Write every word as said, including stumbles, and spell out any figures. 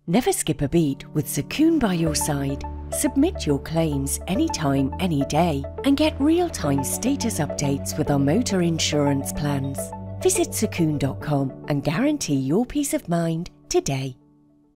Never skip a beat with Sukoon by your side. Submit your claims anytime, any day, and get real-time status updates with our motor insurance plans. Visit sukoon dot com and guarantee your peace of mind today.